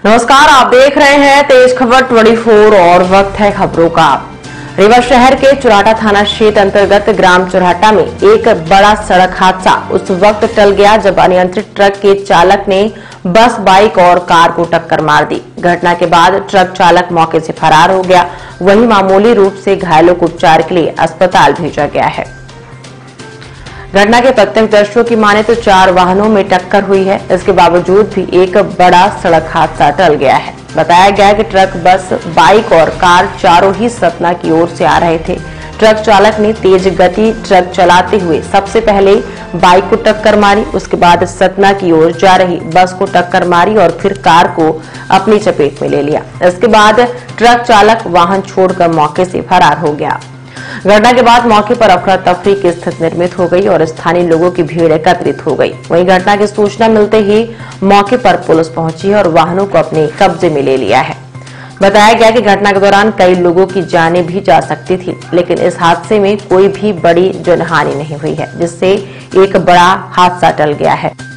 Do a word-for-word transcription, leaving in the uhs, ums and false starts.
नमस्कार, आप देख रहे हैं तेज खबर चौबीस और वक्त है खबरों का। रीवा शहर के चुराटा थाना क्षेत्र अंतर्गत ग्राम चुराटा में एक बड़ा सड़क हादसा उस वक्त टल गया जब अनियंत्रित ट्रक के चालक ने बस, बाइक और कार को टक्कर मार दी। घटना के बाद ट्रक चालक मौके से फरार हो गया। वहीं मामूली रूप से घायलों को उपचार के लिए अस्पताल भेजा गया है। घटना के प्रत्यक्षदर्शियों की माने तो चार वाहनों में टक्कर हुई है। इसके बावजूद भी एक बड़ा सड़क हादसा टल गया है। बताया गया कि ट्रक, बस, बाइक और कार चारों ही सतना की ओर से आ रहे थे। ट्रक चालक ने तेज गति ट्रक चलाते हुए सबसे पहले बाइक को टक्कर मारी, उसके बाद सतना की ओर जा रही बस को टक्कर मारी और फिर कार को अपनी चपेट में ले लिया। इसके बाद ट्रक चालक वाहन छोड़कर मौके से फरार हो गया। घटना के बाद मौके पर अफरा तफरी की स्थिति निर्मित हो गई और स्थानीय लोगों की भीड़ एकत्रित हो गई। वहीं घटना की सूचना मिलते ही मौके पर पुलिस पहुंची है और वाहनों को अपने कब्जे में ले लिया है। बताया गया कि घटना के दौरान कई लोगों की जानें भी जा सकती थी, लेकिन इस हादसे में कोई भी बड़ी जनहानि नहीं हुई है, जिससे एक बड़ा हादसा टल गया है।